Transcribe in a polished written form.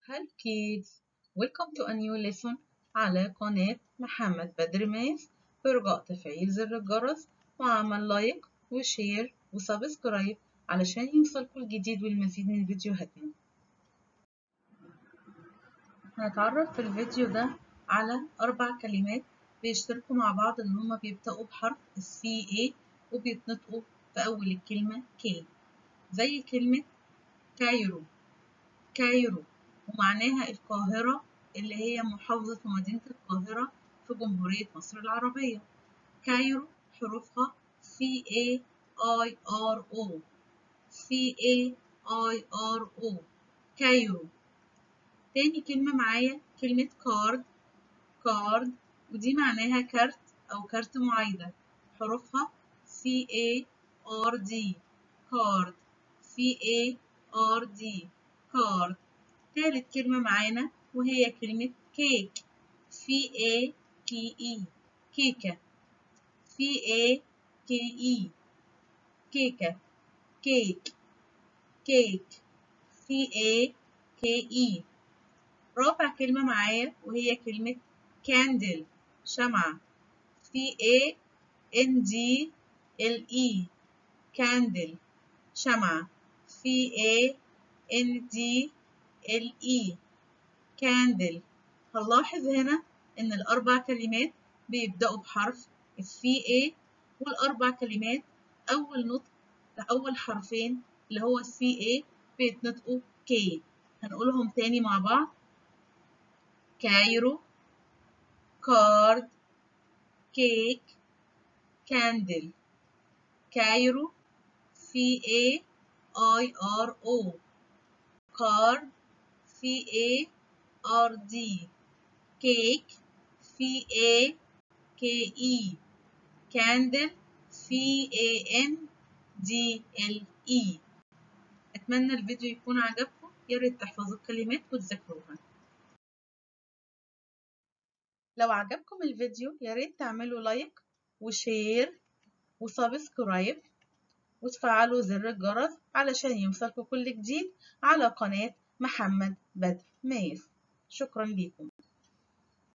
Hello kids, welcome to a new lesson على قناة محمد بدر ماس. برجاء تفعيل زر الجرس وعمل لايك وشير وسبسكرايب علشان يوصلكوا الجديد والمزيد من فيديوهاتنا. هنتعرف في الفيديو ده على 4 كلمات بيشتركوا مع بعض ان هما بيبدأوا بحرف CA وبيتنطقوا في أول الكلمة K، زي كلمة كايرو. كايرو ومعناها القاهرة، اللي هي محافظة ومدينة القاهرة في جمهورية مصر العربية. كايرو حروفها CAIRO CAIRO كايرو. تاني كلمة معايا كلمة كارد. كارد ودي معناها كارت أو كارت معايدة، حروفها CARD كارد CARD كارد. تالت كلمة معانا وهي كلمة كيك. CAKE كيكة. CAKE كيكة. كيك كيك CAKE. رابع كلمة معايا وهي كلمة كاندل شمعة. CANDLE كاندل شمعة. CANDLE كاندل. هنلاحظ هنا إن ال4 كلمات بيبدأوا بحرف CA، وال4 كلمات أول نطق لأول حرفين اللي هو CA بيتنطقوا K. هنقولهم تاني مع بعض: كايرو، كارد، كيك، كاندل. كايرو CAIRO كارد CARD كيك CAKE كاندل CANDLE. أتمنى الفيديو يكون عجبكم، يا ريت تحفظوا الكلمات وتذاكروها. لو عجبكم الفيديو يا ريت تعملوا لايك وشير وسبسكرايب وتفعلوا زر الجرس علشان يوصلكوا كل جديد على قناة محمد بدر ماس. شكرا لكم.